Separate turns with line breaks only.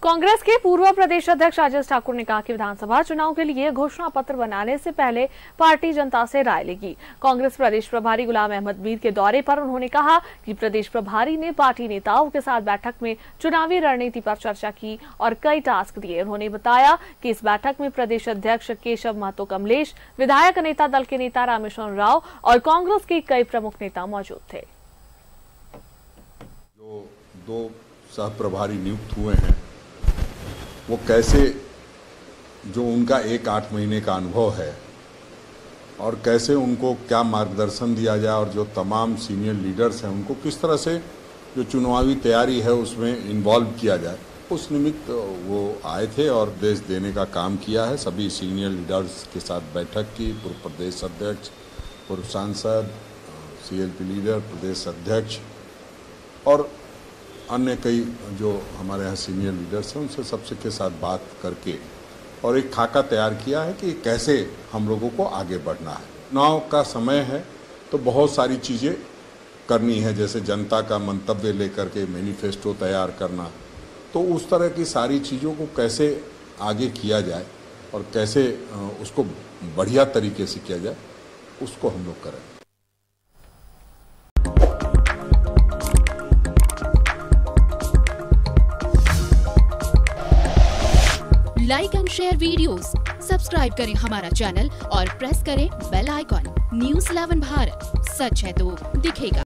कांग्रेस के पूर्व प्रदेश अध्यक्ष राजेश ठाकुर ने कहा कि विधानसभा चुनाव के लिए घोषणा पत्र बनाने से पहले पार्टी जनता से राय लेगी। कांग्रेस प्रदेश प्रभारी गुलाम अहमद मीर के दौरे पर उन्होंने कहा कि प्रदेश प्रभारी ने पार्टी नेताओं के साथ बैठक में चुनावी रणनीति पर चर्चा की और कई टास्क दिए। उन्होंने बताया कि इस बैठक में प्रदेश अध्यक्ष केशव महतो कमलेश, विधायक नेता दल के नेता रामेश्वर राव और कांग्रेस के कई प्रमुख नेता मौजूद थे।
जो दो सह प्रभारी नियुक्त हुए हैं वो कैसे, जो उनका 1-8 महीने का अनुभव है और कैसे उनको क्या मार्गदर्शन दिया जाए और जो तमाम सीनियर लीडर्स हैं उनको किस तरह से जो चुनावी तैयारी है उसमें इन्वॉल्व किया जाए, उस निमित्त वो आए थे और देश देने का काम किया है। सभी सीनियर लीडर्स के साथ बैठक की, पूर्व प्रदेश अध्यक्ष, पूर्व सांसद, CLP लीडर, प्रदेश अध्यक्ष और अन्य कई जो हमारे यहाँ सीनियर लीडर्स हैं उनसे सबसे के साथ बात करके और एक खाका तैयार किया है कि कैसे हम लोगों को आगे बढ़ना है। चुनाव का समय है तो बहुत सारी चीज़ें करनी है, जैसे जनता का मंतव्य लेकर के मैनिफेस्टो तैयार करना, तो उस तरह की सारी चीज़ों को कैसे आगे किया जाए और कैसे उसको बढ़िया तरीके से किया जाए, उसको हम लोग करें।
Like and share videos, subscribe करें हमारा चैनल और प्रेस करें बेल आइकॉन। News 11 भारत, सच है तो दिखेगा।